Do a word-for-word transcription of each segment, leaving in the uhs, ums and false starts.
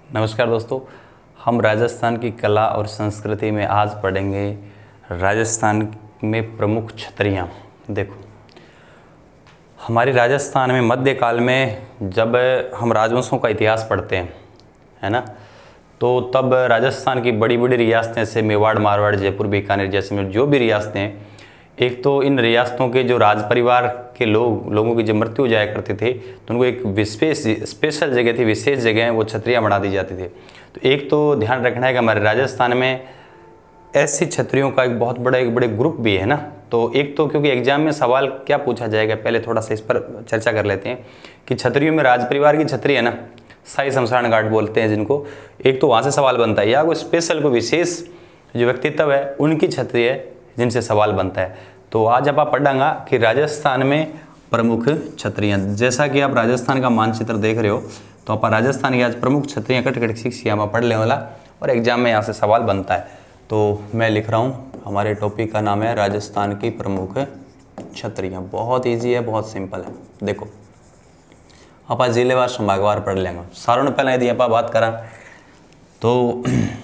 नमस्कार दोस्तों, हम राजस्थान की कला और संस्कृति में आज पढ़ेंगे राजस्थान में प्रमुख छतरियाँ। देखो, हमारी राजस्थान में मध्यकाल में जब हम राजवंशों का इतिहास पढ़ते हैं, है ना, तो तब राजस्थान की बड़ी बड़ी रियासतें से मेवाड़, मारवाड़, जयपुर, बीकानेर जैसे जो भी रियासतें हैं, एक तो इन रियासतों के जो राज परिवार के लोग लोगों की जब मृत्यु हो जाया करते थे तो उनको एक विशेष स्पेशल जगह थी, विशेष जगह वो छतरियाँ बना दी जाती थी। तो एक तो ध्यान रखना है कि हमारे राजस्थान में ऐसी छतरियों का एक बहुत बड़ा एक बड़े ग्रुप भी है ना। तो एक तो क्योंकि एग्जाम में सवाल क्या पूछा जाएगा, पहले थोड़ा सा इस पर चर्चा कर लेते हैं कि छतरियों में राज परिवार की छतरी है ना, शाही शमशान घाट बोलते हैं जिनको, एक तो वहाँ से सवाल बनता है, या कोई स्पेशल कोई विशेष जो व्यक्तित्व है उनकी छतरी है जिनसे सवाल बनता है। तो आज आप पढ़ेंगे कि राजस्थान में प्रमुख छतरियाँ। जैसा कि आप राजस्थान का मानचित्र देख रहे हो, तो आप राजस्थान की आज प्रमुख छतरियाँ कट कट शिक्षिया में पढ़ लेने वाला और एग्जाम में यहाँ से सवाल बनता है। तो मैं लिख रहा हूँ, हमारे टॉपिक का नाम है राजस्थान की प्रमुख छतरियाँ। बहुत ईजी है, बहुत सिंपल है। देखो, आप जिलेवार संभागवार पढ़ लेंगे। सारों ने पहले यदि आप बात करा तो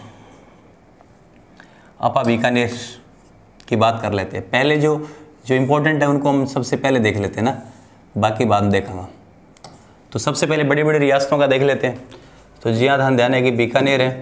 आप बीकानेर की बात कर लेते हैं। पहले जो जो इम्पोर्टेंट है उनको हम सबसे पहले देख लेते हैं ना, बाकी बाद में देखेंगे। तो सबसे पहले बड़ी बड़ी रियासतों का देख लेते हैं। तो जी हाँ, ध्यान ध्यान है कि बीकानेर है,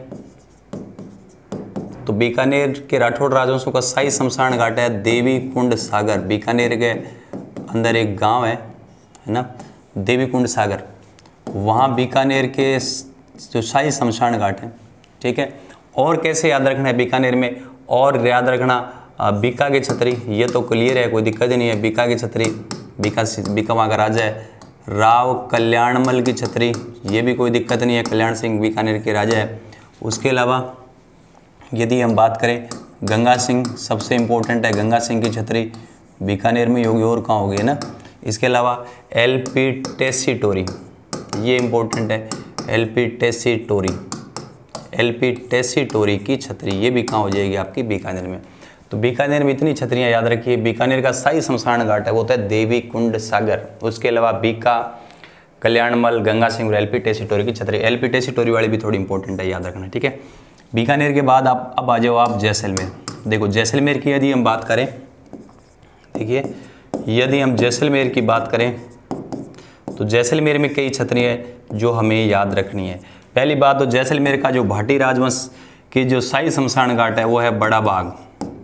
तो बीकानेर के राठौड़ राजवंशों का शाही शमशान घाट है देवी कुंड सागर। बीकानेर के अंदर एक गांव है है ना, देवी कुंड सागर, वहाँ बीकानेर के जो शाही शमशान घाट है। ठीक है, और कैसे याद रखना है बीकानेर में, और याद रखना बीका की छतरी, ये तो क्लियर है, कोई दिक्कत ही नहीं है। बीका की छतरी, बीका बीका वहाँ का राजा है। राव कल्याणमल की छतरी, ये भी कोई दिक्कत नहीं है, कल्याण सिंह बीकानेर के राजा है। उसके अलावा यदि हम बात करें गंगा सिंह, सबसे इम्पोर्टेंट है गंगा सिंह की छतरी, बीकानेर में होगी, और कहाँ होगी ना। इसके अलावा एल पी टेसीटोरी, ये इम्पोर्टेंट है, L P Tessitori, L P Tessitori की छतरी, ये भी कहाँ हो जाएगी आपकी बीकानेर में। तो बीकानेर में इतनी छतरियाँ याद रखिए। बीकानेर का शाही शमशान घाट है वो होता है देवी कुंड सागर। उसके अलावा बीका, कल्याणमल, गंगा सिंह और एल पी टेसीटोरी की छतरी। एल पी टेसीटोरी वाली भी थोड़ी इंपॉर्टेंट है, याद रखना। ठीक है, बीकानेर के बाद आप अब आ जाओ आप जैसलमेर। देखो, जैसलमेर की यदि हम बात करें, देखिए यदि हम जैसलमेर की बात करें तो जैसलमेर में कई छतरियाँ हैं जो हमें याद रखनी है। पहली बात तो जैसलमेर का जो भाटी राजवंश की जो शाही शमशान घाट है वो है बड़ा बाग।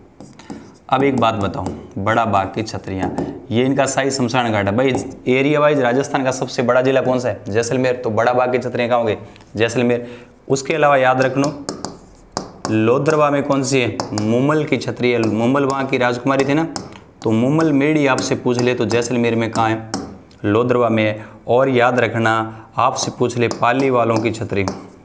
अब एक बात बताऊं, बड़ा बाग की छतरियाँ, ये इनका शाही शमशान घाट है। भाई एरिया वाइज राजस्थान का सबसे बड़ा जिला कौन सा है? जैसलमेर। तो बड़ा बाग की छतरियाँ कहाँ होंगे? जैसलमेर। उसके अलावा याद रखना लोदरवा में कौन सी है? मुमल की छतरी है। मुमल वहाँ की राजकुमारी थी ना, तो मुमल मेड़ी आपसे पूछ ले तो जैसलमेर में कहाँ है? लोदरवा में है। और याद रखना आपसे पूछ ले पाली वालों की छतरी,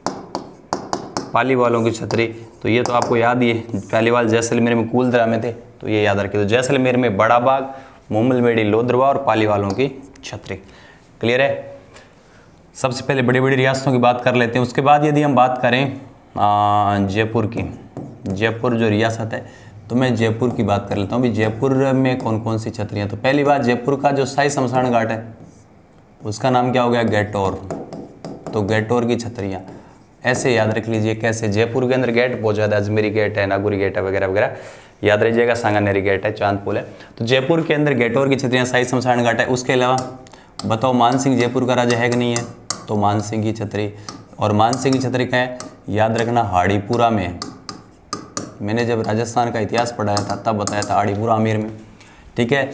पाली वालों की छतरी, तो ये तो आपको याद ही है, पाली वाले जैसलमेर में कूलदरा में थे, तो ये याद रखिए। तो जैसलमेर में बड़ा बाग, मुमल मेड़ी, लोदरवा और पाली वालों की छतरी। क्लियर है? सबसे पहले बड़ी बड़ी रियासतों की बात कर लेते हैं। उसके बाद यदि हम बात करें जयपुर की, जयपुर जो रियासत है, तो मैं जयपुर की बात कर लेता हूँ। अभी जयपुर में कौन कौन सी छतरियाँ? तो पहली बात, जयपुर का जो शाही शमशान घाट है उसका नाम क्या हो गया? गैटोर। तो गैटोर की छतरियाँ ऐसे याद रख लीजिए। कैसे? जयपुर के अंदर गेट बहुत ज़्यादा, अजमेरी गेट है, नागौरी गेट है, वगैरह वगैरह, याद रहिएगा। सांगानेरी गेट है, चांदपुल है। तो जयपुर के अंदर गैटोर की छतरियाँ, शाही शमशान घाट है। उसके अलावा बताओ मानसिंह जयपुर का राजा है कि नहीं है? तो मानसिंह की छतरी, और मानसिंह की छतरी क्या है? याद रखना हाड़ीपुरा में है। मैंने जब राजस्थान का इतिहास पढ़ाया था तब बताया था हाड़ीपुरा आमेर में। ठीक है,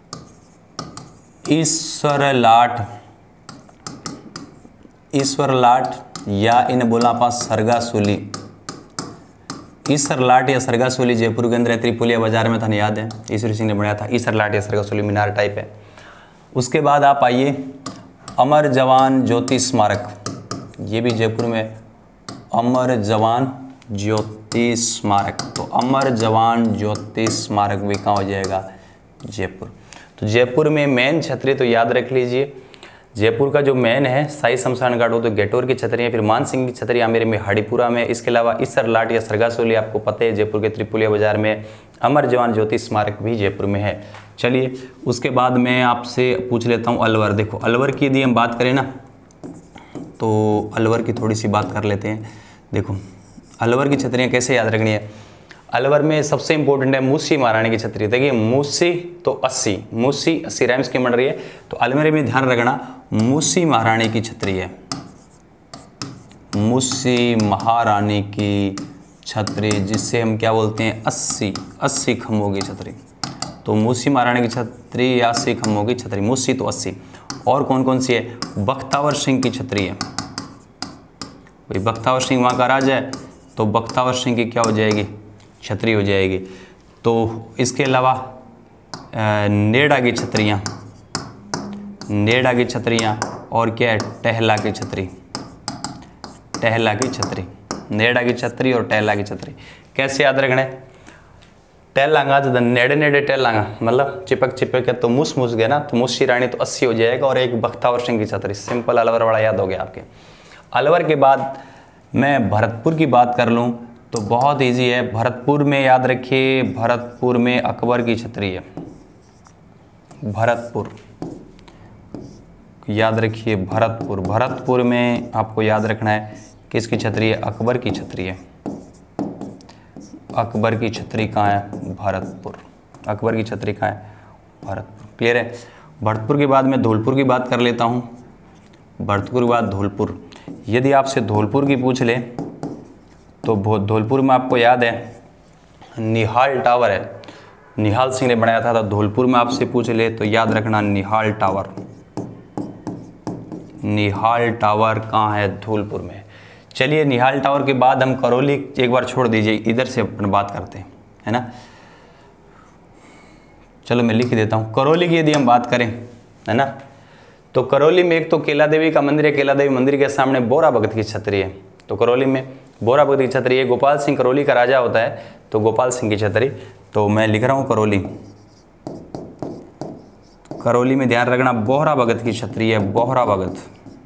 ईश्वर लाट, ईश्वर लाट या इन बोला आप सरगासुली, ईसर लाट या सरगासुली जयपुर के अंदर है। त्रिपुलिया बाजार में था, याद है, ईश्वर सिंह ने बनाया था। ईसर लाट या सरगासुली मीनार टाइप है। उसके बाद आप आइए अमर जवान ज्योति स्मारक, ये भी जयपुर में, अमर जवान ज्योति स्मारक। तो अमर जवान ज्योति स्मारक भी कहाँ हो जाएगा? जयपुर। तो जयपुर में मेन छतरी तो याद रख लीजिए, जयपुर का जो मेन है शाही शमशान घाट, वो तो गैटोर की छतरी है। फिर मानसिंह की छतरी आमेर में, हाड़ीपुरा में। इसके अलावा ईसर लाट या सरगासुली आपको पता है जयपुर के त्रिपुलिया बाजार में। अमर जवान ज्योति स्मारक भी जयपुर में है। चलिए, उसके बाद मैं आपसे पूछ लेता हूँ अलवर। देखो, अलवर की यदि हम बात करें ना, तो अलवर की थोड़ी सी बात कर लेते हैं। देखो अलवर की छतरियाँ कैसे याद रखनी है। अलवर में सबसे इंपॉर्टेंट है मूसी महारानी की छतरी। देखिए मूसी तो अस्सी, मूसी अस्सी रैम्स की बन रही है, तो अलवर में ध्यान रखना मूसी महारानी की छतरी है, मूसी महारानी की छतरी, जिससे हम क्या बोलते हैं अस्सी, अस्सी खम्भों की छतरी। तो मूसी महारानी की छतरी या अस्सी खम्भों की छतरी, मूसी तो अस्सी। और कौन कौन सी है, बख्तावर सिंह की छतरी है, भाई बख्तावर सिंह वहाँ का राजा है, तो बख्तावर सिंह की क्या हो जाएगी, छतरी हो जाएगी। तो इसके अलावा नेड़ा की छतरियाँ, नेड़ा की छतरियाँ, और क्या है, टहला की छतरी, टहला की छतरी, नेड़ा की छतरी और टहला की छतरी। कैसे याद रखना है, टहलांगा तो नेड़े नेड़े टहलांगा, मतलब चिपक चिपक के, तो मूस मूस गया ना, तो मूसी रानी तो अस्सी हो जाएगा, और एक बख्तावर सिंह की छतरी। सिंपल अलवर वाला याद हो गया आपके। अलवर के बाद मैं भरतपुर की बात कर लूँ तो बहुत इजी है। भरतपुर में याद रखिए, भरतपुर में अकबर की छतरी है, भरतपुर याद रखिए, भरतपुर, भरतपुर में आपको याद रखना है किसकी छतरी है, अकबर की छतरी है। अकबर की छतरी कहाँ है, भरतपुर, अकबर की छतरी कहाँ है, भरतपुर। क्लियर है। भरतपुर के बाद मैं धौलपुर की बात कर लेता हूँ। भरतपुर के बाद धौलपुर। यदि आपसे धौलपुर की पूछ ले तो धौलपुर में आपको याद है निहाल टावर है, निहाल सिंह ने बनाया था। तो धौलपुर में आपसे पूछ ले तो याद रखना निहाल टावर, निहाल टावर कहाँ है, धौलपुर में। चलिए निहाल टावर के बाद हम करौली एक बार छोड़ दीजिए, इधर से अपन बात करते हैं, है ना। चलो मैं लिख देता हूँ। करौली की यदि हम बात करें, है ना, तो करौली में एक तो केला देवी का मंदिर है, केला देवी मंदिर के सामने बोरा भगत की छतरी है। तो करौली में बोरा भगत की छतरी है। गोपाल सिंह करौली का राजा होता है, तो गोपाल सिंह की छतरी। तो मैं लिख रहा हूँ करौली, करौली में ध्यान रखना बोहरा भगत की छतरी है, बोहरा भगत,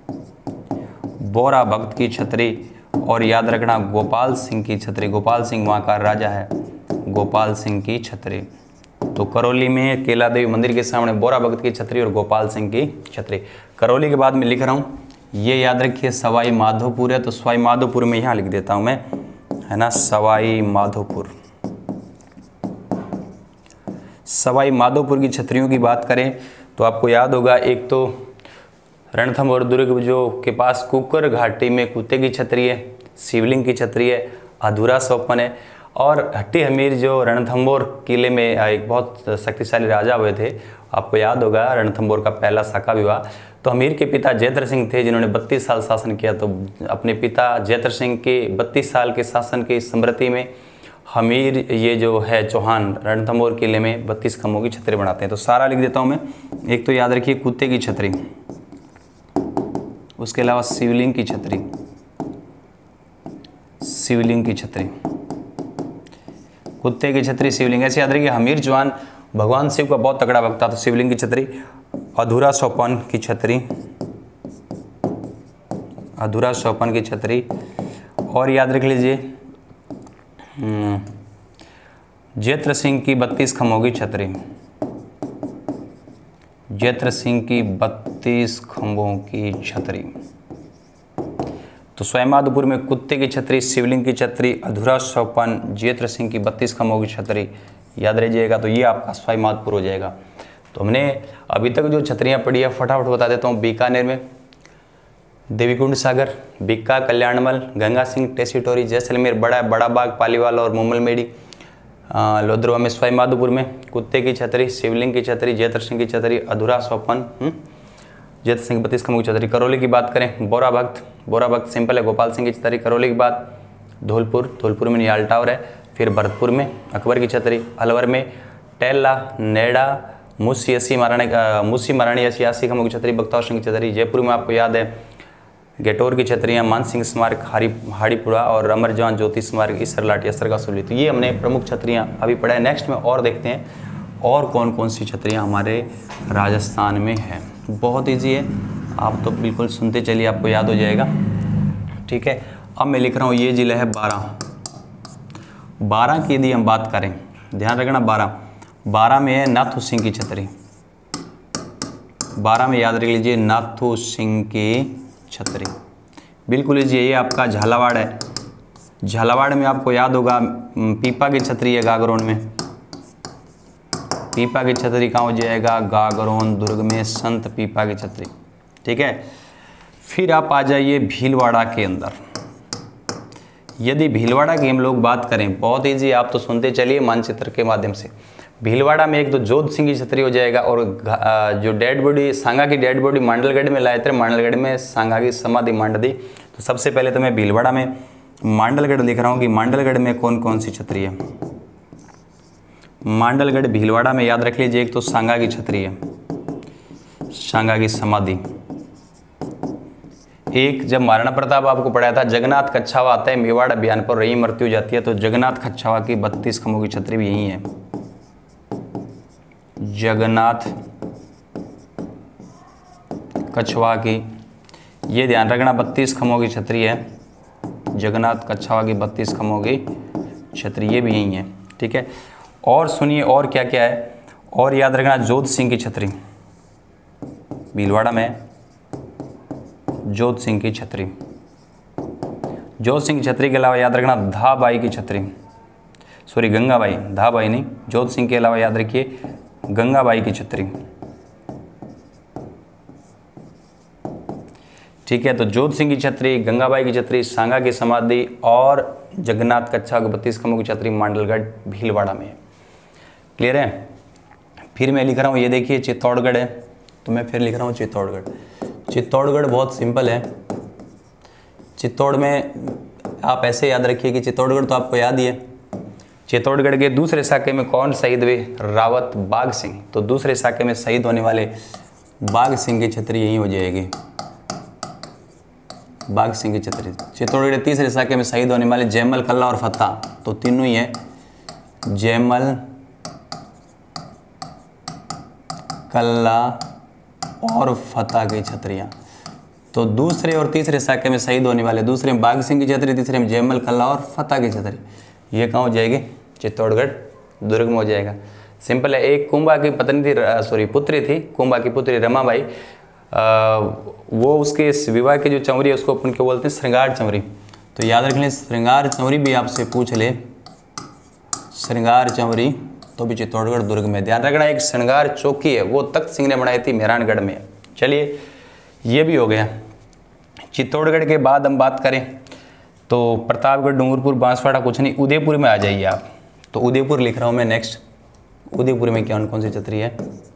बोरा भगत की छतरी। और याद रखना गोपाल सिंह की छतरी, गोपाल सिंह वहाँ का राजा है, गोपाल सिंह की छतरी। तो करौली में केला देवी मंदिर के सामने बोरा भगत की छतरी और गोपाल सिंह की छतरी। करौली के बाद मैं लिख रहा हूँ, ये याद रखिए सवाई माधोपुर है, तो सवाई माधोपुर में यहाँ लिख देता हूँ मैं, है ना, सवाई माधोपुर। सवाई माधोपुर की छतरियों की बात करें तो आपको याद होगा, एक तो रणथंभौर दुर्ग जो के पास कुकर घाटी में कुत्ते की छतरी है, शिवलिंग की छतरी है, अधूरा सोपन है। और हट्टी हमीर जो रणथंभौर किले में एक बहुत शक्तिशाली राजा हुए थे, आपको याद होगा रणथंभौर का पहला शाका विवाह। तो हमीर के पिता जयद्र सिंह थे जिन्होंने बत्तीस साल शासन किया। तो अपने पिता जयद्र सिंह के बत्तीस साल के शासन की स्मृति में हमीर ये जो है चौहान रणथंभौर किले में बत्तीस खम्भों की छतरी बनाते हैं। तो सारा लिख देता हूँ मैं। एक तो याद रखिए कुत्ते की छतरी, उसके अलावा शिवलिंग की छतरी, शिवलिंग की छतरी, कुत्ते की छतरी, शिवलिंग। ऐसे याद रखिए हमीर चौहान भगवान शिव का बहुत तगड़ा भक्त था, तो शिवलिंग की छतरी। अधूरा सोपान की छतरी, अधूरा सोपान की छतरी। और याद रख लीजिए जयद्र सिंह की बत्तीस खम्भों की छतरी, जयद्र सिंह की बत्तीस खम्भों की छतरी। तो स्वयंमाधोपुर में कुत्ते की छतरी, शिवलिंग की छतरी, अधूरा सोपान, जयद्र सिंह की बत्तीस खम्भों की छतरी याद रहिएगा। तो ये आपका स्वयंमाधोपुर हो जाएगा। तो हमने अभी तक जो छतरियाँ पढ़ी है फटाफट बता देता हूँ। बीकानेर में देवीकुंड सागर, बीका, कल्याणमल, गंगा सिंह, टेसीटोरी, जैसलमेर, बड़ा बड़ा बाग, पालीवाल और मुमलमेड़ी। लोधरवा में स्वयंमाधोपुर में कुत्ते की छतरी, शिवलिंग की छतरी, जयद्र सिंह की छतरी, अधूरा सोपान, जयद्र सिंह बत्तीस खम्भों की छतरी। करौली की बात करें, बोरा भक्त, बोरा भक्त सिंपल है, गोपाल सिंह की छतरी। करौली के बाद धौलपुर, धौलपुर में निहाल टावर है। फिर भरतपुर में अकबर की छतरी, अलवर में टहला, नेड़ा, मूसी अस्सी महाराणी मूसी महाराणी अस्सी अस्सी खम्भों की छतरी, बख्तावर सिंह की छतरी। जयपुर में आपको याद है गेटोर की छतरियाँ, मान सिंह स्मारक, हारी हाड़ीपुरा और अमर जवान ज्योति स्मारक, इसर लाठी, असर का सुली। तो ये हमने प्रमुख छतरियाँ अभी पढ़ा है। नेक्स्ट में और देखते हैं और कौन कौन सी छतरियाँ हमारे राजस्थान में हैं। बहुत ईजी है, आप तो बिल्कुल सुनते चलिए, आपको याद हो जाएगा। ठीक है, अब मैं लिख रहा हूँ ये जिला है बारां। बारां की यदि हम बात करें, ध्यान रखना बारां, बारां में है नाथू सिंह की छतरी। बारां में याद रख लीजिए नाथू सिंह की छतरी, बिल्कुल इजी है। ये आपका झालावाड़ है। झालावाड़ में आपको याद होगा पीपा की छतरी है गागरोन में। पीपा की छतरी कहाँ हो जाएगा? गागरोन दुर्ग में संत पीपा की छतरी। ठीक है, फिर आप आ जाइए भीलवाड़ा के अंदर। यदि भीलवाड़ा की हम लोग बात करें, बहुत ईजी, आप तो सुनते चलिए मानचित्र के माध्यम से। भीलवाड़ा में एक तो जोध सिंह की छतरी हो जाएगा, और जो डेड बॉडी सांगा की डेड बॉडी मांडलगढ़ में लाए थे, मांडलगढ़ में सांगा की समाधि मांड दी। तो सबसे पहले तो मैं भीलवाड़ा में मांडलगढ़ लिख रहा हूँ कि मांडलगढ़ में कौन कौन सी छतरी है। मांडलगढ़ भीलवाड़ा में याद रख लीजिए, एक तो सांगा की छतरी है, सांगा की समाधि। एक जब महाराणा प्रताप आपको पढ़ाया था, जगन्नाथ कच्छावा आता है मेवाड़ अभियान पर, रही मृत्यु हो जाती है, तो जगन्नाथ कच्छावा की बत्तीस खम्भों की छतरी भी यही है। जगन्नाथ कच्छावा की, ये ध्यान रखना, बत्तीस खम्भों की छतरी है। जगन्नाथ कच्छावा की बत्तीस खम्भों की छतरी, ये भी यही है। ठीक है, और सुनिए और क्या क्या है, और याद रखना जोध सिंह की छतरी, भीलवाड़ा में जोध सिंह की छतरी। जोध सिंह की छतरी के अलावा याद रखना धाबाई की छतरी, सॉरी गंगाबाई, धाबाई नहीं, जोध सिंह के अलावा याद रखिए गंगाबाई की छतरी। ठीक है, तो जोध सिंह की छतरी, गंगाबाई की छतरी, सांगा की समाधि और जगन्नाथ कच्छावा की बत्तीस खम्भों की छतरी मांडलगढ़ भीलवाड़ा में है। क्लियर है? फिर मैं लिख रहा हूँ, ये देखिए चित्तौड़गढ़ है, तो मैं फिर लिख रहा हूँ चित्तौड़गढ़। चित्तौड़गढ़ बहुत सिंपल है। चित्तौड़ में आप ऐसे याद रखिए कि चित्तौड़गढ़ तो आपको याद ही है। चित्तौड़गढ़ के दूसरे साके में कौन शहीद हुए? रावत बाघ सिंह। तो दूसरे साके में शहीद होने वाले बाघ सिंह की छतरी यही हो जाएगी, बाघ सिंह की छतरी। चित्तौड़गढ़ के तीसरे साके में शहीद होने वाले जयमल, कल्ला और फत्ता, तो तीनों ही है, जयमल, कल्ला और फतेह की छतरियाँ। तो दूसरे और तीसरे साके में शहीद होने वाले, दूसरे में बाघ सिंह की छतरी, तीसरे में जयमल, कल्ला और फतेह की छतरी, ये कहाँ हो जाएगी? चित्तौड़गढ़ दुर्ग में हो जाएगा। सिंपल है। एक कुंभा की पत्नी थी, सॉरी पुत्री थी, कुंभा की पुत्री रमाबाई, वो उसके विवाह की जो चंवरी है उसको अपन क्या बोलते हैं? श्रृंगार चंवरी। तो याद रख लें, श्रृंगार चंवरी भी आपसे पूछ ले, श्रृंगार चंवरी तो भी चित्तौड़गढ़ दुर्ग में। ध्यान रखना, एक श्रृंगार चौकी है, वो तख्त सिंह ने बनाई थी मेहरानगढ़ में। चलिए, ये भी हो गया। चित्तौड़गढ़ के बाद हम बात करें तो प्रतापगढ़, डूंगरपुर, बांसवाड़ा कुछ नहीं, उदयपुर में आ जाइए आप। तो उदयपुर लिख रहा हूँ मैं नेक्स्ट। उदयपुर में कौन कौन सी छतरी है?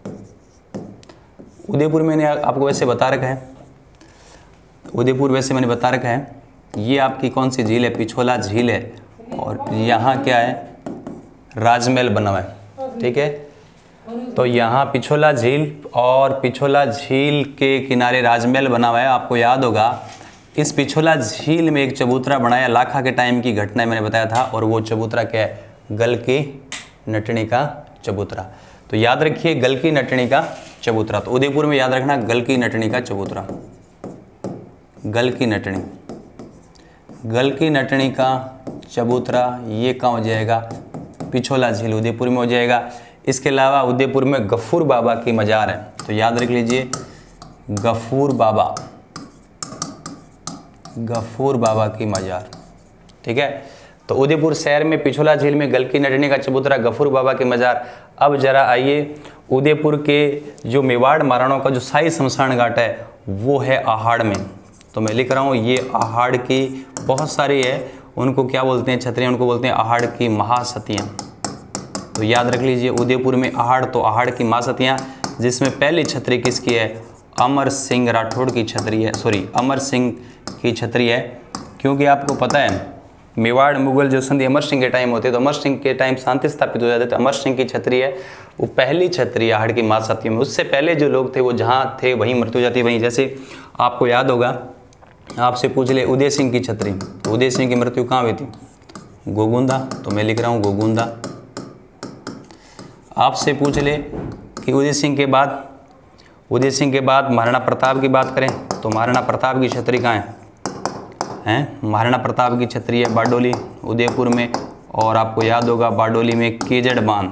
उदयपुर मैंने आपको वैसे बता रखा है, उदयपुर वैसे मैंने बता रखा है, ये आपकी कौन सी झील है? पिछोला झील है, और यहाँ क्या है? राजमहल बना हुआ है। ठीक है, तो यहाँ पिछोला झील, और पिछोला झील के किनारे राजमहल बना हुआ है। आपको याद होगा इस पिछोला झील में एक चबूतरा बनाया, लाखा के टाइम की घटना मैंने बताया था, और वो चबूतरा क्या है? गल की नटनी का चबूतरा। तो याद रखिए गल की नटनी का चबूतरा। तो उदयपुर में याद रखना गल की नटनी का चबूतरा, गल की नटनी, गल की नटनी का चबूतरा, ये कहाँ हो जाएगा? पिछोला झील उदयपुर में हो जाएगा। इसके अलावा उदयपुर में गफूर बाबा की मजार है, तो याद रख लीजिए गफूर बाबा, गफूर बाबा की मजार। ठीक है, तो उदयपुर शहर में पिछोला झील में गल की नटनी का चबूतरा, गफूर बाबा की मजार। अब जरा आइए, उदयपुर के जो मेवाड़ महाराणाओं का जो शाही शमशान घाट है वो है आहाड़ में। तो मैं लिख रहा हूँ, ये आहाड़ की बहुत सारी है, उनको क्या बोलते हैं? छतरियाँ, उनको बोलते हैं आहाड़ की महासतियाँ। तो याद रख लीजिए उदयपुर में आहाड़, तो आहाड़ की महासतियाँ, जिसमें पहली छतरी किसकी है? अमर सिंह राठौड़ की छतरी है, सॉरी अमर सिंह की छतरी है। क्योंकि आपको पता है मेवाड़ मुगल जो संधि अमर सिंह के टाइम होते, तो अमर सिंह के टाइम शांति स्थापित हो जाते, तो अमर सिंह की छतरी है, वो पहली छतरी आहाड़ की महासतियों में। उससे पहले जो लोग थे वो जहाँ थे वहीं मृत्यु हो जाती है। वहीं जैसे आपको याद होगा, आपसे पूछ ले उदय सिंह की छतरी, तो उदय सिंह की मृत्यु कहाँ हुई थी? गोगुंदा। तो मैं लिख रहा हूँ गोगुंदा। आपसे पूछ ले कि उदय सिंह के बाद, उदय सिंह के बाद महाराणा प्रताप की बात करें, तो महाराणा प्रताप की छतरी कहाँ है? हैं, महाराणा प्रताप की छतरी है बारडोली उदयपुर में। और आपको याद होगा बारडोली में केजड़ बांध,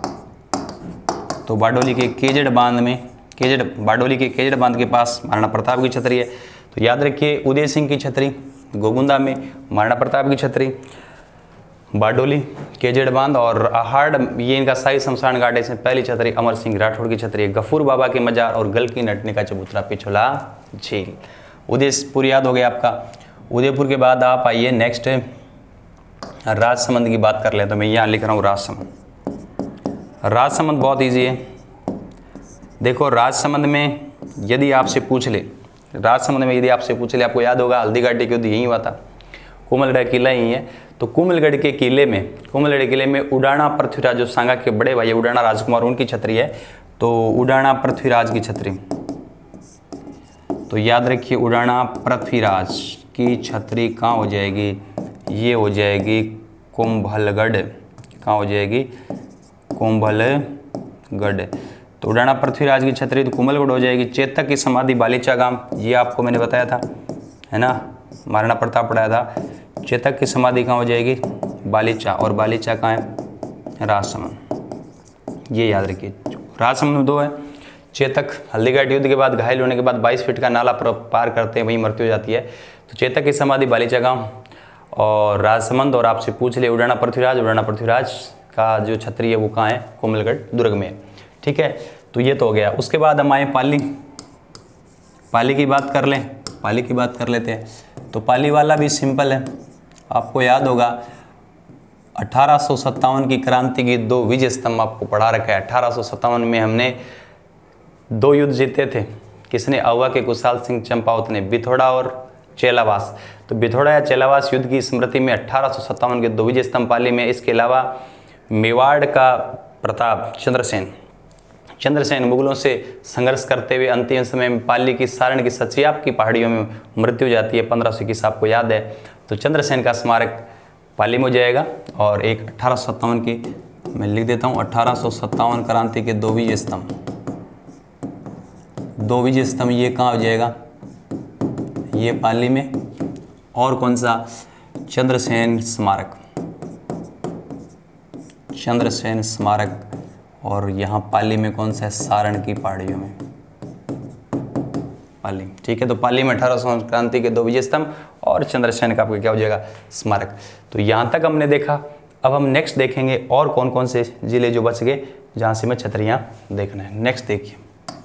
तो बारडोली के केजड़ बांध में, केजड़ बारडोली के केजड़ बांध के पास महाराणा प्रताप की छतरी है। तो याद रखिए उदय सिंह की छतरी गोगुंदा में, महाराणा प्रताप की छतरी बारडोली केजेड़ बांध और आहड़ ये इनका शाही शमशान घाट है। पहली छतरी अमर सिंह राठौड़ की छतरी गफूर बाबा के मजार और गल की नटने का चबूतरा पिछोला झील। उदयपुर याद हो गया आपका। उदयपुर के बाद आप आइए नेक्स्ट राजसमंद की बात कर लें। तो मैं यहाँ लिख रहा हूँ राजसमंद। राजसमंद बहुत ईजी है। देखो राजसमंद में यदि आपसे पूछ ले, राजसमंद में यदि आपसे पूछ ले, आपको याद होगा हल्दी घाटी के युद्ध यहीं हुआ था, कोमलगढ़ किला यही है। तो कोमलगढ़ के किले में कोमलगढ़ किले में उडाणा पृथ्वीराज जो सांगा के बड़े भाई उडाणा राजकुमार उनकी छतरी है। तो उडाणा पृथ्वीराज की छतरी, तो याद रखिए उडाणा पृथ्वीराज की छतरी कहाँ हो जाएगी, ये हो जाएगी कुंभलगढ़। कहाँ हो जाएगी, कुंभलगढ़। तो उडाणा पृथ्वीराज की छतरी तो कुंभलगढ़ हो जाएगी। चेतक की समाधि बालीचा गांव, ये आपको मैंने बताया था है ना, महाराणा प्रताप पढ़ाया था। चेतक की समाधि कहाँ हो जाएगी, बालीचा, और बालीचा कहाँ है, राजसमंद। ये याद रखिए। राजसमंद में दो है, चेतक हल्दीघाट युद्ध के बाद घायल होने के बाद बाईस फीट का नाला पार करते हैं, वहीं मृत्यु हो जाती है। तो चेतक की समाधि बालीचा गांव और राजसमंद। और आपसे पूछ ले उडाणा पृथ्वीराज, उडाणा पृथ्वीराज का जो छतरी है वो कहाँ है, कोमलगढ़ दुर्ग में है। ठीक है, तो ये तो हो गया। उसके बाद हम आए पाली। पाली की बात कर लें, पाली की बात कर लेते हैं। तो पाली वाला भी सिंपल है, आपको याद होगा अठारह सौ सत्तावन की क्रांति की दो विजय स्तंभ आपको पढ़ा रखा है। अठारह सौ सत्तावन में हमने दो युद्ध जीते थे। किसने, अववा के कुशाल सिंह चंपावत ने, बिथोड़ा और चेलावास। तो बिथोड़ा या चेलावास युद्ध की स्मृति में अठारह सौ सत्तावन के दो विजय स्तंभ पाली में। इसके अलावा मेवाड़ का प्रताप चंद्रसेन चंद्रसेन मुगलों से संघर्ष करते हुए अंतिम समय में पाली की सारण की सचियाप की पहाड़ियों में मृत्यु जाती है पंद्रह सौ इक्कीस, आपको याद है। तो चंद्रसेन का स्मारक पाली में हो जाएगा। और एक अठारह सौ सत्तावन की मैं लिख देता हूँ, अठारह सौ सत्तावन क्रांति के दो विजय स्तंभ, दो विजय स्तंभ ये कहाँ हो जाएगा, ये पाली में। और कौन सा, चंद्रसेन स्मारक, चंद्रसेन स्मारक। और यहाँ पाली में कौन सा है, सारण की पहाड़ियों में पाली। ठीक है, तो पाली में अठारह सौ क्रांति के दो विजय स्तंभ और चंद्रसेन का आपको क्या हो जाएगा, स्मारक। तो यहाँ तक हमने देखा। अब हम नेक्स्ट देखेंगे और कौन कौन से जिले जो बच गए जहाँ से हमें छतरियाँ देखना है। नेक्स्ट देखिए,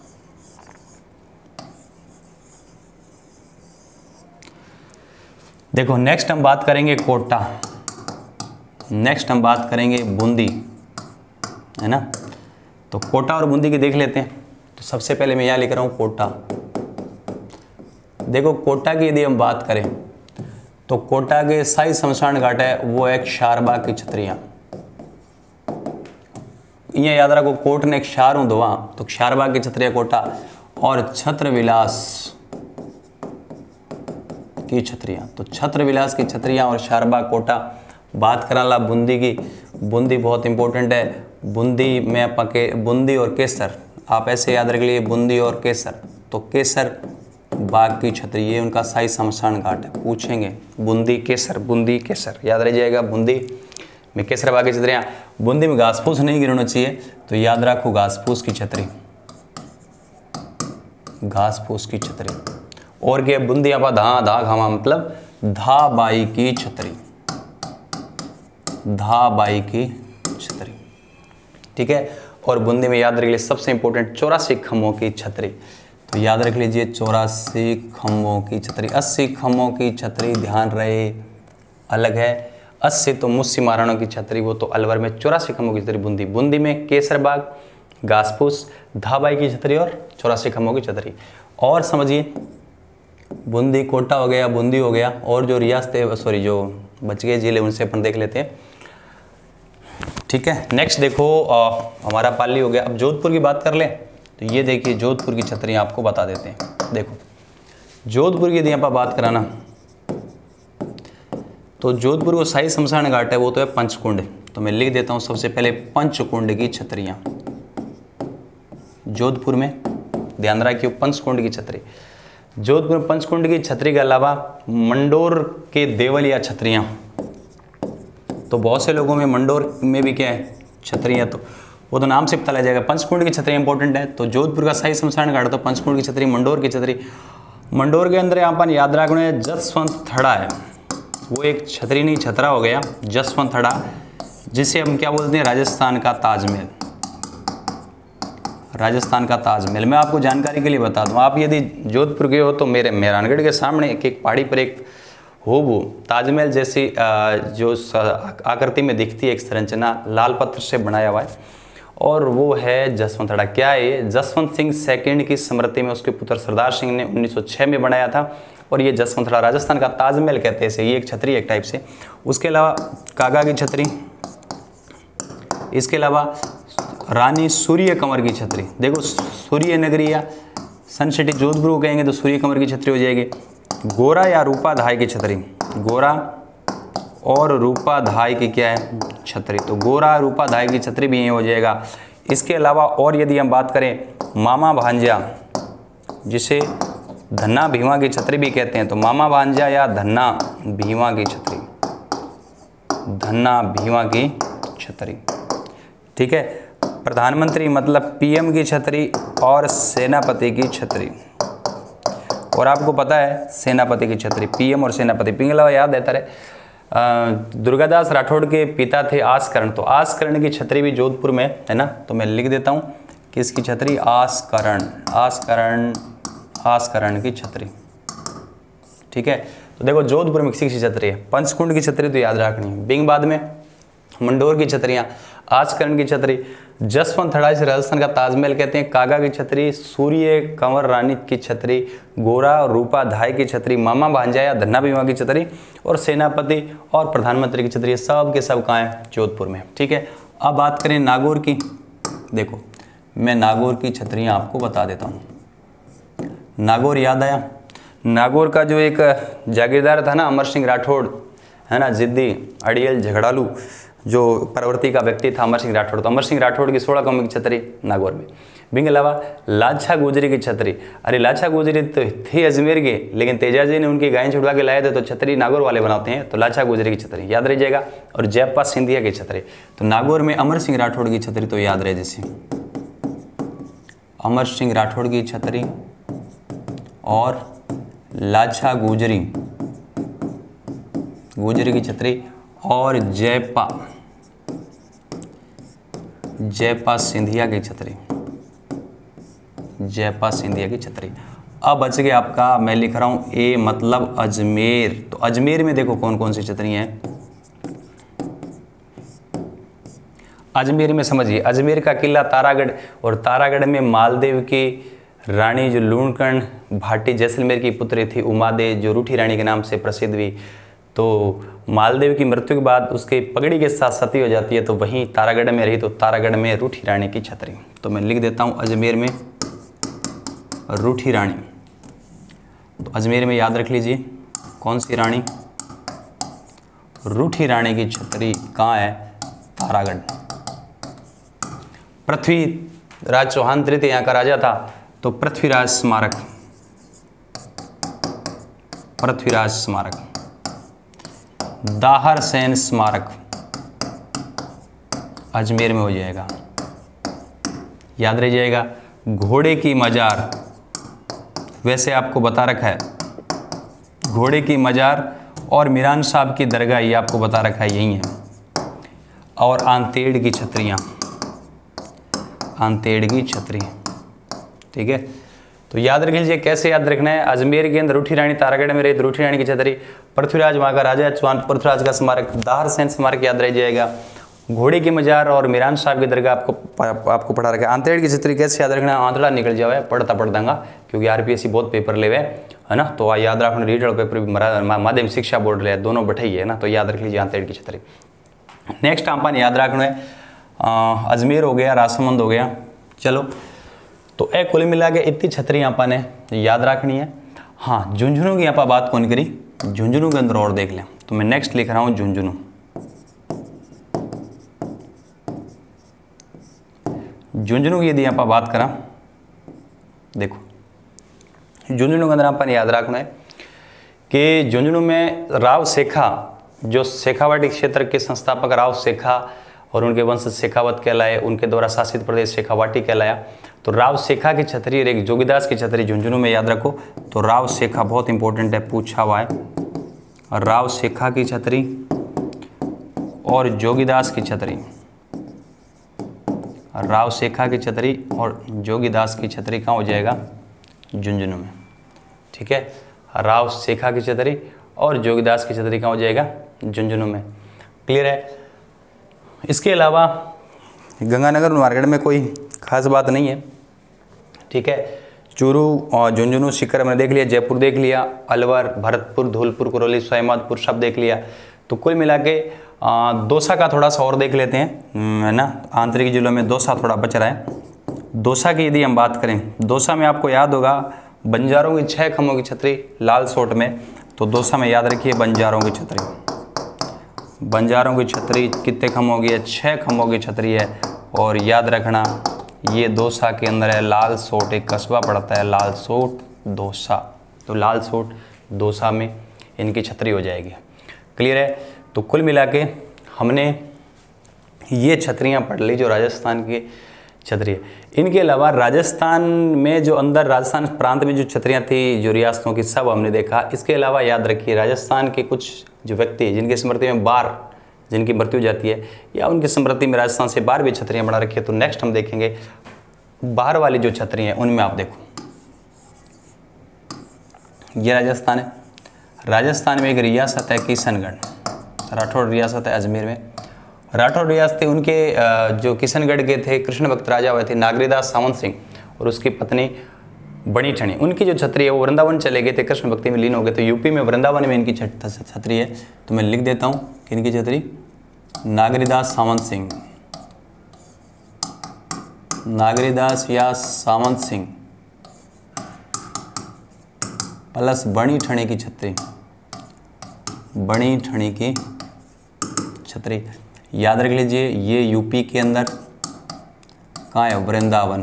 देखो नेक्स्ट हम बात करेंगे कोटा, नेक्स्ट हम बात करेंगे बूंदी, है ना। तो कोटा और बूंदी की देख लेते हैं। तो सबसे पहले मैं यहाँ लिख रहा हूँ कोटा। देखो कोटा की यदि हम बात करें तो कोटा के शाही शमशान घाट है वो एक क्षारबाग की छतरियाँ। ये याद रखो, कोट ने क्षार हूँ दो, तो क्षारबाग की छतरियाँ कोटा। और छत्र विलास की छतरियाँ, तो छत्र विलास की छतरियाँ और क्षारबाग कोटा। बात करा ला बूंदी की, बूंदी बहुत इंपॉर्टेंट है। बूंदी में पके बूंदी और केसर, आप ऐसे याद रख लिए, बूंदी और केसर। तो केसर बाग की छतरी, ये उनका शाही शमशान घाट है, पूछेंगे बूंदी केसर, बूंदी केसर याद रह जाएगा। बूंदी में केसर बाग की छतरियाँ। बूंदी में घास फूस नहीं गिरना चाहिए, तो याद रखो घास फूस की छतरी, घास फूस की छतरी। और क्या, बूंदी आप धा धा खामा मतलब धा बाई की छतरी, धा बाई की छतरी। ठीक है, और बूंदी में याद रख लीजिए सबसे इंपॉर्टेंट चौरासी खम्भों की छतरी। तो याद रख लीजिए चौरासी खम्भों की छतरी। अस्सी खम्भों की छतरी ध्यान रहे अलग है। अस्सी तो मुस्सी महाराणों की छतरी, वो तो अलवर में। चौरासी खम्भों की छतरी बूंदी। बूंदी में केसरबाग, घासफूस, धाबाई की छतरी और चौरासी खम्भों की छतरी। और समझिए बूंदी कोटा हो गया, बूंदी हो गया, और जो रियासतें सॉरी जो बच गए जिले उनसे अपन देख लेते हैं। ठीक है, नेक्स्ट देखो आ, हमारा पाली हो गया। अब जोधपुर की बात कर लें तो ये देखिए जोधपुर की छतरियाँ आपको बता देते हैं। देखो जोधपुर की यदि यहाँ पर बात कराना तो जोधपुर को शाही शमशान घाट है वो तो है पंचकुंड। तो मैं लिख देता हूँ सबसे पहले पंचकुंड की छतरियाँ जोधपुर में, ध्यान रखिए पंचकुंड की छतरी। जोधपुर में पंचकुंड की छतरी के अलावा मंडोर के देवलिया छतरियाँ, तो बहुत से लोगों में मंडोर में भी क्या है छतरियाँ, तो वो तो नाम से पता लग जाएगा। पंचकुंड की छतरी इंपॉर्टेंट है। तो जोधपुर का शाही शमशान घाट तो पंचकुंड की छतरी, मंडोर की छतरी, मंडोर के अंदर यहाँ पर याद रखना है जसवंत थड़ा है, वो एक छतरी नहीं छतरा हो गया जसवंत थड़ा, जिसे हम क्या बोलते हैं राजस्थान का ताजमहल। राजस्थान का ताजमहल मैं आपको जानकारी के लिए बता दूं, आप यदि जोधपुर गए हो तो मेरे मेहरानगढ़ के सामने एक एक पहाड़ी पर एक हो वो ताजमहल जैसी जो आकृति में दिखती है एक संरचना लाल पत्थर से बनाया हुआ है, और वो है जसवंत थड़ा। क्या है ये? जसवंत सिंह सेकंड की स्मृति में उसके पुत्र सरदार सिंह ने उन्नीस सौ छह में बनाया था, और ये जसवंत थड़ा राजस्थान का ताजमहल कहते हैं इसे। ये एक छतरी एक टाइप से। उसके अलावा कागा की छतरी, इसके अलावा रानी सूर्य कंवर की छतरी। देखो सूर्य नगरी या सन सिटी जोधपुर को कहेंगे तो सूर्य कंवर की छतरी हो जाएगी। गोरा या रूपा धाय की छतरी, गोरा और रूपा धाय की क्या है छतरी, तो गोरा रूपा धाय की छतरी भी यही हो जाएगा। इसके अलावा और यदि हम बात करें मामा भांजा, जिसे धन्ना भीमा की छतरी भी कहते हैं, तो मामा भांजा या धन्ना भीमा की छतरी, धन्ना भीमा की छतरी, ठीक है। प्रधानमंत्री मतलब पीएम की छतरी और सेनापति की छतरी, और आपको पता है सेनापति की छतरी, पीएम और सेनापति। पिंग अलावा याद रहता रहे दुर्गादास राठौड़ के पिता थे आसकरण, तो आसकरण की छतरी भी जोधपुर में है ना, तो मैं लिख देता हूँ कि इसकी छतरी आसकरण, आसकरण आसकरण की छतरी, ठीक है। तो देखो जोधपुर में किसी की छतरी है, पंचकुंड की छतरी तो याद रखनी है, बिंग बाद में मंडोर की छतरियाँ, आसकरण की छतरी, जसवंत थड़ा से राजस्थान का ताजमहल कहते हैं, कागा की छतरी, सूर्य कंवर रानी की छतरी, गोरा और रूपा धाय की छतरी, मामा भांजा या धन्ना भीमा की छतरी, और सेनापति और प्रधानमंत्री की छतरी, सब के सब कहाँ हैं जोधपुर में, ठीक है। अब बात करें नागौर की। देखो मैं नागौर की छतरियाँ आपको बता देता हूँ। नागौर याद आया? नागौर का जो एक जागीरदार था ना अमर सिंह राठौड़, है ना, जिद्दी अड़ियल झगड़ालू जो प्रवृत्ति का व्यक्ति था अमर सिंह राठौड़, तो अमर सिंह राठौड़ की सोलह कौमी की छतरी नागौर में। बिंग अलावा लाछा गुजरी की छतरी, अरे लाछा गुजरी तो थे अजमेर के, लेकिन तेजाजी ने उनकी गायें छुड़वा के लाए थे तो छतरी नागौर वाले बनाते हैं, तो लाछा गुजरी की छतरी याद रह जाएगा। और जयपा सिंधिया की छतरी, तो नागौर में अमर सिंह राठौड़ की छतरी तो याद रहे, जैसे अमर सिंह राठौड़ की छतरी और लाछा गुजरी गुजरी की छतरी और जयपा जयपा सिंधिया की छतरी, जयपा सिंधिया की छतरी। अब बच गया आपका, मैं लिख रहा हूं ए मतलब अजमेर, तो अजमेर में देखो कौन कौन सी छतरी हैं। अजमेर में समझिए, अजमेर का किला तारागढ़, और तारागढ़ में मालदेव की रानी जो लूणकर्ण भाटी जैसलमेर की पुत्री थी उमादे, जो रूठी रानी के नाम से प्रसिद्ध हुई, तो मालदेव की मृत्यु के बाद उसके पगड़ी के साथ सती हो जाती है, तो वहीं तारागढ़ में रही, तो तारागढ़ में रूठी रानी की छतरी। तो मैं लिख देता हूँ अजमेर में रूठी रानी, तो अजमेर में याद रख लीजिए कौन सी रानी, रूठी रानी की छतरी कहाँ है, तारागढ़। पृथ्वीराज चौहान तृतीय यहाँ का राजा था, तो पृथ्वीराज स्मारक, पृथ्वीराज स्मारक। दाहर सेन स्मारक अजमेर में हो जाएगा, याद रह जाएगा। घोड़े की मजार, वैसे आपको बता रखा है, घोड़े की मजार और मीरान साहब की दरगाह ये आपको बता रखा है, यही है। और आंतेड़ की छतरियाँ, आंतेड़ की छतरी, ठीक है। तो याद रख लीजिए, कैसे याद रखना है, अजमेर के अंदर रूठी रानी, तारागढ़ में रही तो रूठी रानी की छतरी, पृथ्वीराज वहाँ का राजा चौहान पृथ्वीराज का स्मारक, दाहर सेन स्मारक याद रह जाएगा, घोड़े की मजार और मीरान साहब की दरगाह आपको आपको पढ़ा रखा है। आंतेड़ की छतरी कैसे याद रखना है, आंतड़ा निकल जाए पढ़ता पढ़ दूंगा, क्योंकि आरपीएससी बहुत पेपर ले हुए है ना, तो याद रखना, रीडर पेपर भी माध्यमिक शिक्षा बोर्ड ले दोनों बैठाई है ना, तो याद रख लीजिए आंतेड़ की छतरी। नेक्स्ट अपन याद रखना है अजमेर हो गया, राजसमंद हो गया, चलो तो ए कुल मिला के इतनी छतरी यहाँ ने याद रखनी है। हाँ, झुंझुनू की यहाँ बात कौन करी, झुंझुनू के अंदर और देख लें, तो मैं नेक्स्ट लिख रहा हूँ झुंझुनू। झुंझुनू की यदि यहाँ बात करा, देखो झुंझुनू के अंदर अपन याद रखना है कि झुंझुनू में राव शेखा, जो शेखावाटी क्षेत्र के संस्थापक राव शेखा और उनके वंश शेखावत कहलाए, उनके द्वारा शासित प्रदेश शेखावाटी कहलाया। तो राव शेखा की छतरी और एक जोगीदास की छतरी झुंझुनू में याद रखो। तो राव शेखा बहुत इंपॉर्टेंट है, पूछा हुआ है। राव शेखा की छतरी और जोगीदास की छतरी, राव शेखा की छतरी और जोगीदास की छतरी कहाँ हो जाएगा? झुंझुनू में। ठीक है, राव शेखा की छतरी और जोगीदास की छतरी कहाँ हो जाएगा? झुंझुनू में। क्लियर है। इसके अलावा गंगानगर मार्केट में कोई खास बात नहीं है। ठीक है, चूरू और झुंझुनू सीकर हमने देख लिया, जयपुर देख लिया, अलवर, भरतपुर, धौलपुर, करौली, सवाईमाधोपुर सब देख लिया। तो कुल मिला के दौसा का थोड़ा सा और देख लेते हैं, है ना। आंतरिक जिलों में दौसा थोड़ा बच रहा है। दौसा की यदि हम बात करें, दौसा में आपको याद होगा बंजारों की छः खम्भों की छतरी लाल सोट में। तो दौसा में याद रखिए बंजारों की छतरी, बंजारों की छतरी कितने खम्भों की है? छः खम्भों की छतरी है। और याद रखना ये दौसा के अंदर है लाल सोट, एक कस्बा पड़ता है लाल सोट दौसा। तो लाल सोट दौसा में इनकी छतरी हो जाएगी। क्लियर है। तो कुल मिला के हमने ये छतरियाँ पढ़ ली जो राजस्थान की छतरी है। इनके अलावा राजस्थान में जो अंदर राजस्थान प्रांत में जो छतरियाँ थी जो रियासतों की, सब हमने देखा। इसके अलावा याद रखिए राजस्थान के कुछ जो व्यक्ति जिनकी स्मृति में बार जिनकी मृत्यु हो जाती है या उनकी स्मृति में राजस्थान से बाहर भी छतरियाँ बना रखी है। तो नेक्स्ट हम देखेंगे बाहर वाली जो छतरियाँ हैं उनमें आप देखो, ये राजस्थान है। राजस्थान में एक रियासत है किशनगढ़, राठौड़ रियासत है अजमेर में। राठौड़ रियासत उनके जो किशनगढ़ के थे कृष्ण भक्त राजा हुए थे नागरीदास सावंत सिंह और उसकी पत्नी बड़ी ठणी, उनकी जो छतरी है वो वृंदावन चले गए थे, कृष्ण भक्ति में लीन हो गए। तो यूपी में वृंदावन में इनकी छतरी है। तो मैं लिख देता हूँ कि इनकी छतरी नागरीदास सावंत सिंह, नागरीदास या सावंत सिंह प्लस बड़ी ठणी की छतरी, बड़ी ठणी की छतरी। याद रख लीजिए ये यूपी के अंदर कहाँ है? वृंदावन।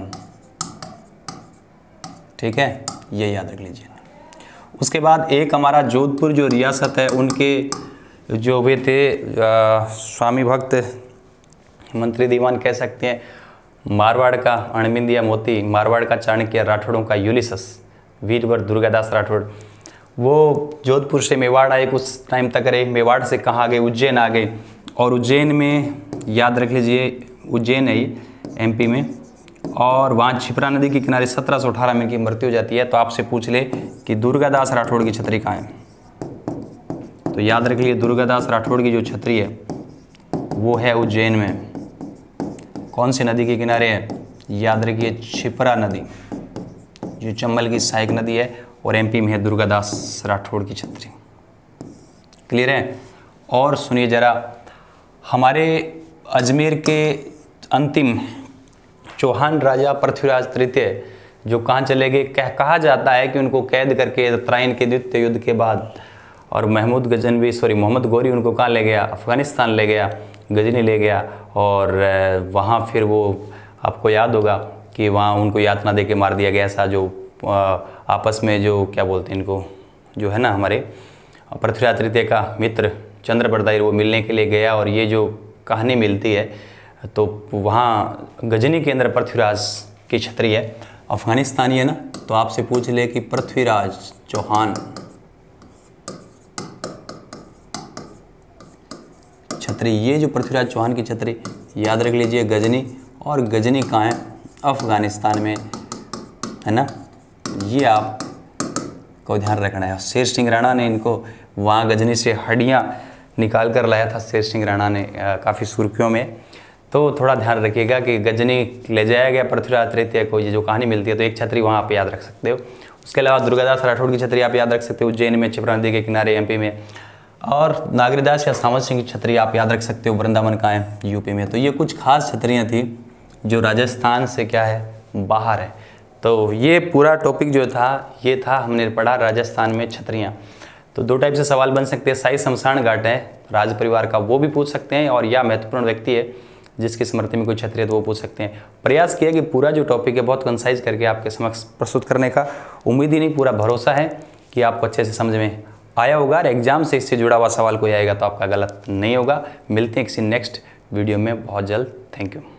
ठीक है, ये याद रख लीजिए। उसके बाद एक हमारा जोधपुर जो रियासत है उनके जो वे थे आ, स्वामी भक्त मंत्री दीवान कह सकते हैं, मारवाड़ का अणबिंदिया मोती, मारवाड़ का चाणक्य, राठौड़ों का यूलिसस, वीरवर दुर्गादास राठौड़, वो जोधपुर से मेवाड़ आए, कुछ टाइम तक रहे। मेवाड़ से कहाँ आ गए? उज्जैन आ गए। और उज्जैन में याद रख लीजिए उज्जैन है एमपी में, और वहाँ क्षिप्रा नदी के किनारे सत्रह सौ अठारह में इनकी मृत्यु हो जाती है। तो आपसे पूछ ले कि दुर्गादास राठौड़ की छतरी कहाँ है? तो याद रख लिए दुर्गादास राठौड़ की जो छतरी है वो है उज्जैन में। कौन सी नदी के किनारे है? याद रखिए क्षिप्रा नदी जो चंबल की सहायक नदी है, और एमपी में है दुर्गादास राठौड़ की छतरी। क्लियर है। और सुनिए जरा, हमारे अजमेर के अंतिम चौहान राजा पृथ्वीराज तृतीय जो कहाँ चले गए, कह कहा जाता है कि उनको कैद करके तराइन के द्वितीय युद्ध के बाद, और महमूद गजनवी सॉरी मोहम्मद गौरी उनको कहाँ ले गया? अफ़गानिस्तान ले गया, गजनी ले गया। और वहाँ फिर वो आपको याद होगा कि वहाँ उनको यातना दे के मार दिया गया। ऐसा जो आपस में जो क्या बोलते हैं इनको, जो है ना हमारे पृथ्वीराज तृतीय का मित्र चंद्र बरदाई, वो मिलने के लिए गया। और ये जो कहानी मिलती है तो वहाँ गजनी के अंदर पृथ्वीराज की छतरी है। अफगानिस्तानी है ना, तो आपसे पूछ ले कि पृथ्वीराज चौहान छतरी, ये जो पृथ्वीराज चौहान की छतरी याद रख लीजिए गजनी, और गजनी कहाँ है? अफगानिस्तान में, है ना। ये आप को ध्यान रखना है। शेर सिंह राणा ने इनको वहाँ गजनी से हड्डियाँ निकाल कर लाया था, शेर सिंह राणा ने काफ़ी सुर्खियों में। तो थोड़ा ध्यान रखिएगा कि गजनी ले जाया गया पृथ्वीराज तृतीय को, ये जो कहानी मिलती है। तो एक छतरी वहाँ आप याद रख सकते हो। उसके अलावा दुर्गादास राठौड़ की छतरी आप याद रख सकते हो उज्जैन में, क्षिप्रा नदी के किनारे एमपी में। और नागरीदास या सावंत सिंह की छतरी आप याद रख सकते हो वृंदावन कहाँ है? यूपी में। तो ये कुछ खास छतरियाँ थी जो राजस्थान से क्या है? बाहर है। तो ये पूरा टॉपिक जो था ये था, हमने पढ़ा राजस्थान में छतरियाँ। तो दो टाइप से सवाल बन सकते हैं, शाही शमशान घाट है राज परिवार का, वो भी पूछ सकते हैं, और या महत्वपूर्ण व्यक्ति है जिसकी स्मृति में कोई छतरी है तो वो पूछ सकते हैं। प्रयास किया कि पूरा जो टॉपिक है बहुत कंसाइज करके आपके समक्ष प्रस्तुत करने का। उम्मीद ही नहीं, पूरा भरोसा है कि आपको अच्छे से समझ में आया होगा। और एग्जाम से इससे जुड़ा हुआ सवाल कोई आएगा तो आपका गलत नहीं होगा। मिलते हैं किसी नेक्स्ट वीडियो में बहुत जल्द। Thank you.